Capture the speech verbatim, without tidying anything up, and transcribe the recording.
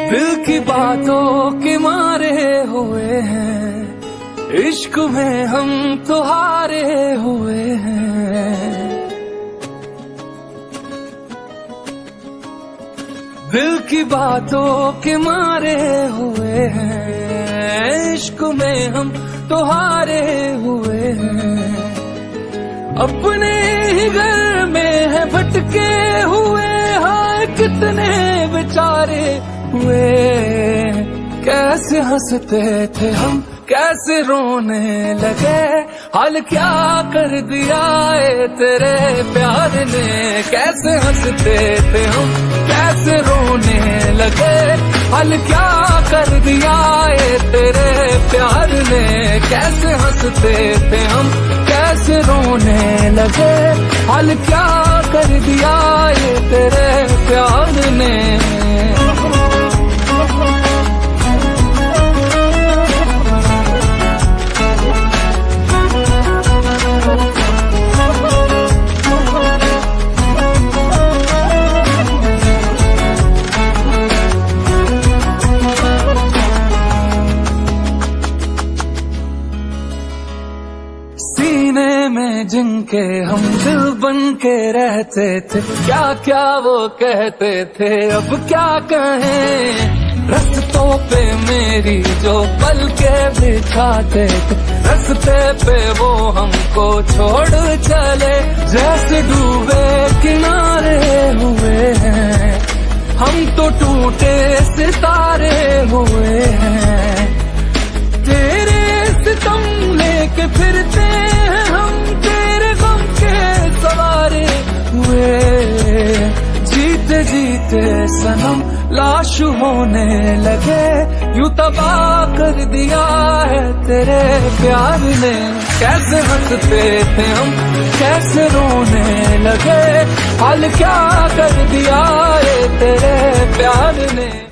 दिल की बातों के मारे हुए हैं, इश्क में हम तो हारे हुए हैं। दिल की बातों के मारे हुए हैं, इश्क में हम तो हारे हुए हैं। अपने ही घर में है भटके हुए, हाय कितने बेचारे हुए। कैसे हंसते थे हम, कैसे रोने लगे, हाल क्या कर दिया है तेरे प्यार ने। कैसे हंसते थे हम, कैसे रोने लगे, हाल क्या कर दिया है तेरे प्यार ने। कैसे हंसते थे हम, कैसे रोने लगे, हाल क्या कर दिया है तेरे प्यार ने। सीने में जिनके हम दिल बन के रहते थे, क्या क्या वो कहते थे अब क्या कहें। रस्तों पे मेरी जो पल के बिछाते थे, रस्ते पे वो हमको छोड़ चले। जैसे डूबे किनारे हुए हैं, हम तो टूटे सितारे हुए हैं। तेरे सितम लेके फिरते हैं हम, तेरे गम के सवारे हुए। जीते जीते सनम लाश होने लगे, यूं तबाह कर दिया है तेरे प्यार ने। कैसे हंसते थे हम, कैसे रोने लगे, हाल क्या कर दिया है तेरे प्यार ने।